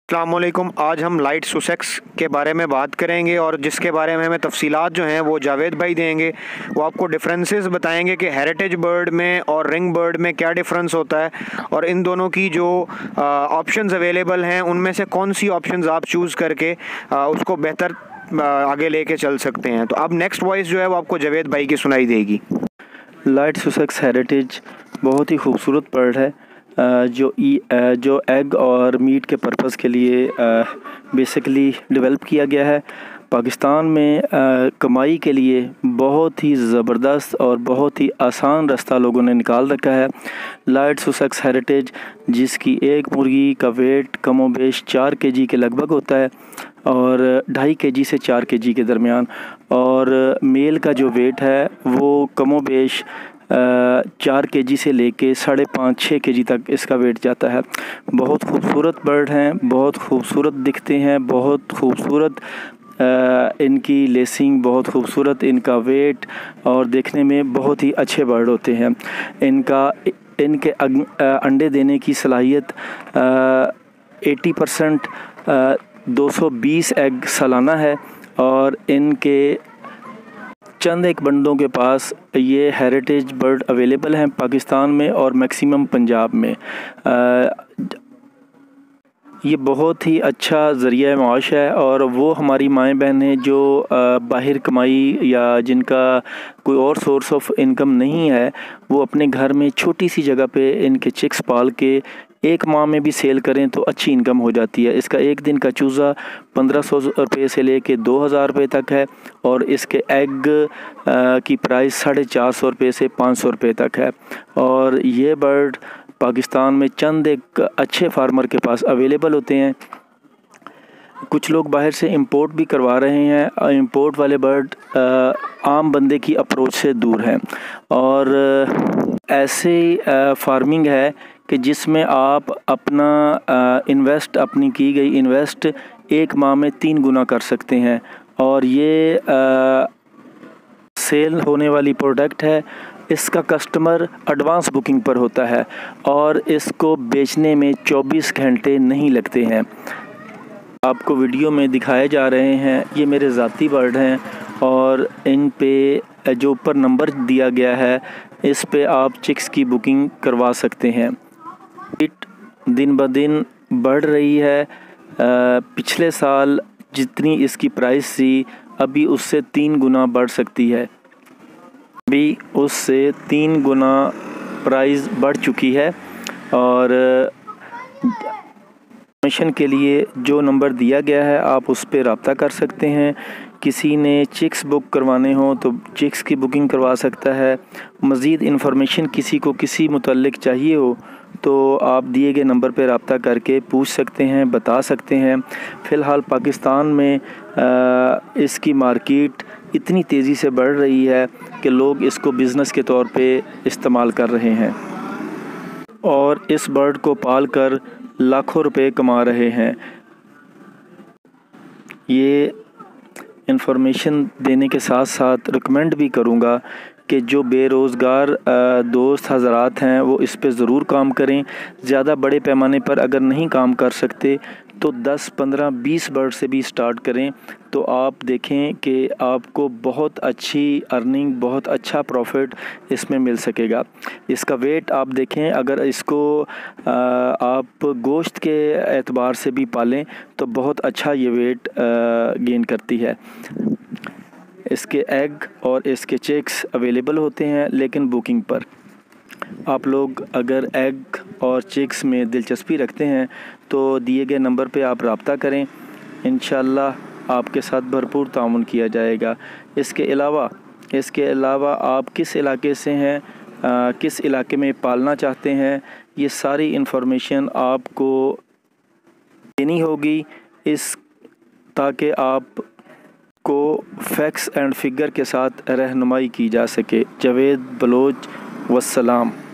अस्सलामुअलैकुम। आज हम लाइट सुसेक्स के बारे में बात करेंगे और जिसके बारे में हमें तफसीलात जो हैं वो जावेद भाई देंगे। वो आपको डिफरेंसेस बताएंगे कि हेरिटेज बर्ड में और रिंग बर्ड में क्या डिफरेंस होता है और इन दोनों की जो ऑप्शंस अवेलेबल हैं उनमें से कौन सी ऑप्शंस आप चूज़ करके उसको बेहतर आगे लेके चल सकते हैं। तो अब नेक्स्ट वॉइस जो है वो आपको जावेद भाई की सुनाई देगी। लाइट सुसेक्स हेरिटेज बहुत ही खूबसूरत बर्ड है जो एग और मीट के पर्पज़ के लिए बेसिकली डेवलप किया गया है। पाकिस्तान में कमाई के लिए बहुत ही ज़बरदस्त और बहुत ही आसान रास्ता लोगों ने निकाल रखा है। लाइट सुसेक्स हेरिटेज जिसकी एक मुर्गी का वेट कमोबेश 4 केजी के लगभग होता है और 2.5 केजी से 4 केजी के दरमियान, और मेल का जो वेट है वो कमोबेश 4 केजी से लेके 5.5-6 केजी तक इसका वेट जाता है। बहुत खूबसूरत बर्ड हैं, बहुत खूबसूरत दिखते हैं, बहुत खूबसूरत इनकी लेसिंग, बहुत खूबसूरत इनका वेट और देखने में बहुत ही अच्छे बर्ड होते हैं। इनके अंडे देने की सलाहियत 80% 220 एग सालाना है और इनके चंद एक बंदों के पास ये हेरिटेज बर्ड अवेलेबल हैं पाकिस्तान में और मैक्सिमम पंजाब में। ये बहुत ही अच्छा ज़रिया माश है और वो हमारी माएँ बहन हैं जो बाहर कमाई या जिनका कोई और सोर्स ऑफ इनकम नहीं है, वो अपने घर में छोटी सी जगह पे इनके चिक्स पाल के एक माह में भी सेल करें तो अच्छी इनकम हो जाती है। इसका एक दिन का चूज़ा 1500 रुपये से लेके 2000 रुपये तक है और इसके एग की प्राइस 450 रुपये से 500 रुपये तक है। और ये बर्ड पाकिस्तान में चंद एक अच्छे फार्मर के पास अवेलेबल होते हैं। कुछ लोग बाहर से इंपोर्ट भी करवा रहे हैं। इंपोर्ट वाले बर्ड आम बंदे की अप्रोच से दूर हैं और ऐसे फार्मिंग है कि जिसमें आप अपना अपनी की गई इन्वेस्ट एक माह में 3 गुना कर सकते हैं और ये सेल होने वाली प्रोडक्ट है। इसका कस्टमर एडवांस बुकिंग पर होता है और इसको बेचने में 24 घंटे नहीं लगते हैं। आपको वीडियो में दिखाए जा रहे हैं ये मेरे ज़ाती बर्ड हैं और इन पे जो ऊपर नंबर दिया गया है इस पे आप चिक्स की बुकिंग करवा सकते हैं। इट दिन ब दिन बढ़ रही है। पिछले साल जितनी इसकी प्राइस थी अभी उससे 3 गुना बढ़ सकती है। अभी उससे 3 गुना प्राइस बढ़ चुकी है और इन्फॉर्मेशन के लिए जो नंबर दिया गया है आप उस पर रब्ता कर सकते हैं। किसी ने चिक्स बुक करवाने हो तो चिक्स की बुकिंग करवा सकता है। मज़ीद इन्फॉर्मेशन किसी को किसी मुतल्लिक चाहिए हो तो आप दिए गए नंबर पर रब्ता करके पूछ सकते हैं, बता सकते हैं। फ़िलहाल पाकिस्तान में इसकी मार्केट इतनी तेज़ी से बढ़ रही है कि लोग इसको बिज़नेस के तौर पे इस्तेमाल कर रहे हैं और इस बर्ड को पाल कर लाखों रुपए कमा रहे हैं। ये इन्फॉर्मेशन देने के साथ साथ रिकमेंड भी करूँगा कि जो बेरोज़गार दोस्त हज़रात हैं वो इस पे ज़रूर काम करें। ज़्यादा बड़े पैमाने पर अगर नहीं काम कर सकते तो 10, 15, 20 बर्ड से भी स्टार्ट करें तो आप देखें कि आपको बहुत अच्छी अर्निंग, बहुत अच्छा प्रॉफिट इसमें मिल सकेगा। इसका वेट आप देखें, अगर इसको आप गोश्त के एतबार से भी पालें तो बहुत अच्छा ये वेट गेन करती है। इसके एग और इसके चिक्स अवेलेबल होते हैं लेकिन बुकिंग पर। आप लोग अगर एग और चिक्स में दिलचस्पी रखते हैं तो दिए गए नंबर पे आप रब्ता करें, इंशाअल्लाह आपके साथ भरपूर ताउन किया जाएगा। इसके अलावा आप किस इलाके से हैं, किस इलाके में पालना चाहते हैं, ये सारी इन्फॉर्मेशन आपको देनी होगी ताकि आप को फैक्ट्स एंड फिगर के साथ रहनुमाई की जा सके। जावेद बलोच, वस्सलाम।